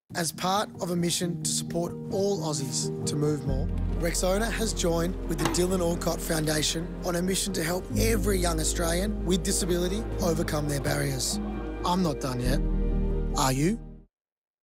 As part of a mission to support all Aussies to move more, Rexona has joined with the Dylan Alcott Foundation on a mission to help every young Australian with disability overcome their barriers. I'm not done yet. Are you?